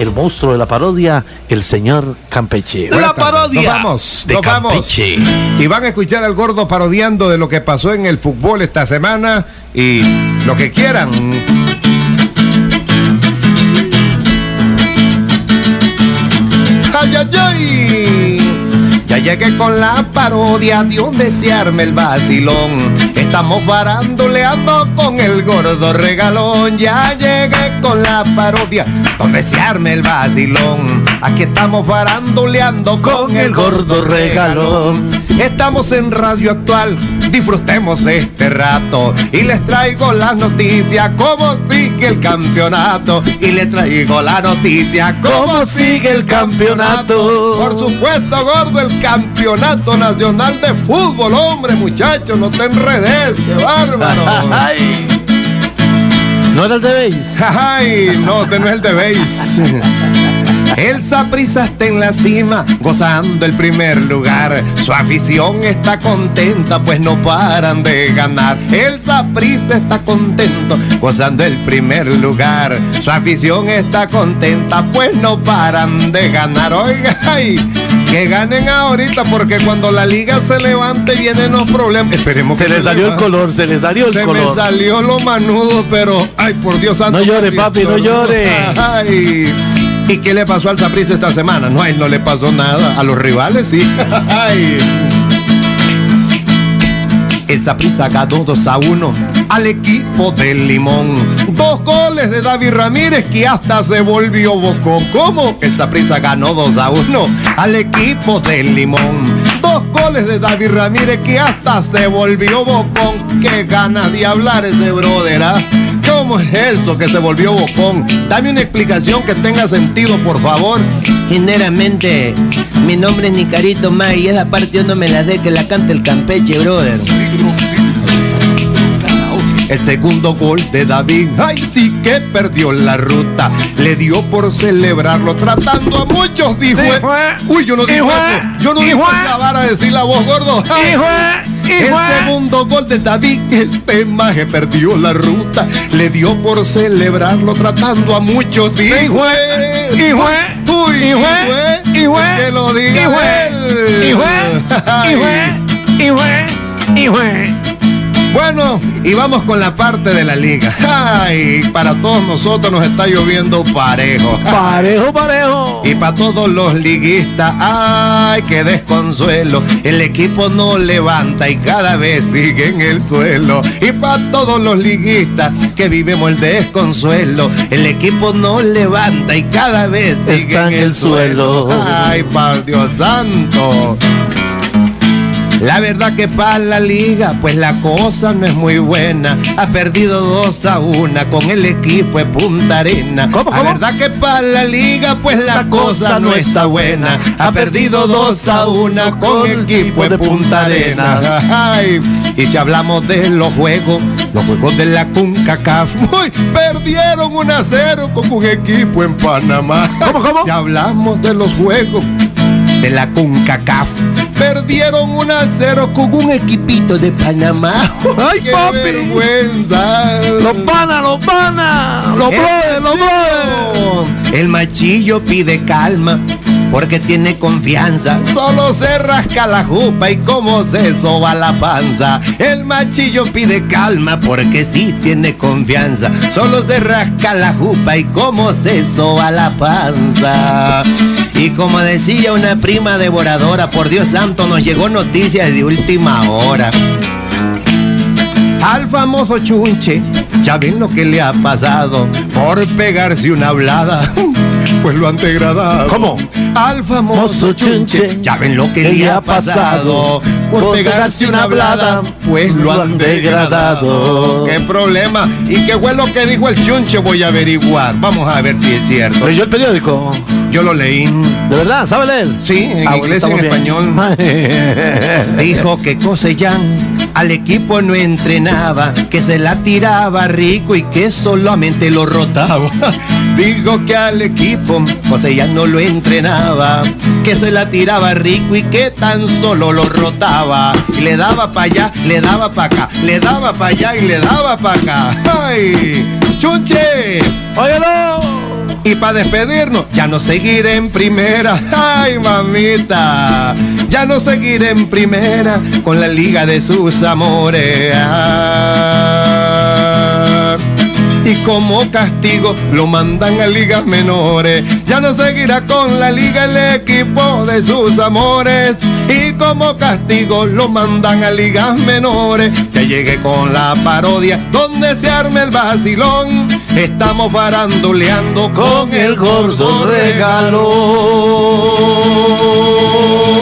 el monstruo de la parodia, el señor Campeche. La parodia. Nos vamos. Y van a escuchar al gordo parodiando de lo que pasó en el fútbol esta semana y lo que quieran. ¡Ay, ay, ay! Ya llegué con la parodia de donde se arme el vacilón. Estamos faranduleando con el gordo regalón. Ya llegué con la parodia donde se arme el vacilón. Aquí estamos faranduleando con el gordo regalón. Estamos en Radio Actual, disfrutemos este rato. Y les traigo las noticias, cómo sigue el campeonato. Y les traigo la noticia, cómo sigue el campeonato. Por supuesto, gordo, el campeonato nacional de fútbol. Hombre, muchachos, no te enredes, qué bárbaro. ¿No era el de Beis? Ay, no, no es el de Beis. El Saprissa está en la cima, gozando el primer lugar. Su afición está contenta, pues no paran de ganar. El Saprissa está contento, gozando el primer lugar. Su afición está contenta, pues no paran de ganar. Oiga, ay, que ganen ahorita, porque cuando la liga se levante vienen los problemas. Esperemos que se le salió el color, se le salió el color. Se me salió lo manudo, pero ay, por Dios santo. No llore, papi, no llore. Ay. ¿Y qué le pasó al Saprissa esta semana? No, a él no le pasó nada. A los rivales sí. Ay. El Saprissa ganó 2-1 al equipo del Limón. 2 goles de David Ramírez que hasta se volvió bocón. ¿Cómo? El Saprissa ganó 2-1 al equipo del Limón. 2 goles de David Ramírez que hasta se volvió bocón. Qué ganas de hablar ese brother, ¿ah? ¿Cómo es eso que se volvió bocón? Dame una explicación que tenga sentido, por favor. Generalmente, mi nombre es Nicarito May y esa parte yo no me la dé que la cante el Campeche, brother. El segundo gol de David, ay sí que perdió la ruta. Le dio por celebrarlo, tratando a muchos, dijo. Uy, yo no digo eso. Yo no digo esa vara, decir la voz, gordo. El segundo gol de David, este maje perdió la ruta. Le dio por celebrarlo, tratando a muchos, dijo. Uy, que lo diga él. Bueno, y vamos con la parte de la liga. Ay, para todos nosotros nos está lloviendo parejo. Parejo. Y para todos los liguistas, ay, qué desconsuelo. El equipo no levanta y cada vez sigue en el suelo. Y para todos los liguistas que vivimos el desconsuelo, el equipo no levanta y cada vez sigue en el suelo. Ay, por Dios santo. La verdad que para la liga, pues la cosa no es muy buena. Ha perdido 2-1 con el equipo de Punta Arena. ¿Cómo? La verdad que para la liga, pues la cosa no está buena. Ha perdido 2-1 con el equipo de Punta Arena. Ay, y si hablamos de los juegos de la CONCACAF, uy, perdieron 1-0 con un equipo en Panamá. ¿Cómo? Si hablamos de los juegos de la CONCACAF, perdieron 1-0 con un equipito de Panamá. ¡Ay, ¡Qué papi! vergüenza! ¡Los panas! ¡Los brothers! El machillo pide calma porque tiene confianza. Solo se rasca la jupa y como se soba la panza. El machillo pide calma porque sí tiene confianza. Solo se rasca la jupa y como se soba la panza. Y como decía una prima devoradora, por Dios santo, nos llegó noticias de última hora. Al famoso Chunche, ya ven lo que le ha pasado por pegarse una hablada, pues lo han degradado. ¿Cómo? Al famoso Chunche, ya ven lo que le ha pasado por pegarse una hablada, pues lo han degradado. ¿Qué problema? ¿Y qué fue lo que dijo el Chunche? Voy a averiguar. Vamos a ver si es cierto. ¿Leyó el periódico? Yo lo leí. ¿De verdad? ¿Sabe leer? Sí, en inglés y en español. Dijo que Cosellán al equipo no entrenaba, que se la tiraba rico y que solamente lo rotaba. Dijo que al equipo Cosellán no lo entrenaba, que se la tiraba rico y que tan solo lo rotaba. Y le daba para allá, le daba para acá, le daba para allá y le daba para acá. ¡Ay! ¡Chunche! ¡Óyelo! Y para despedirnos, ya no seguiré en primera. Ay, mamita, ya no seguiré en primera con la liga de sus amores. Y como castigo lo mandan a ligas menores. Ya no seguirá con la liga el equipo de sus amores. Y como castigo lo mandan a ligas menores. Que llegue con la parodia donde se arme el vacilón. Estamos faranduleando con el gordo regalón.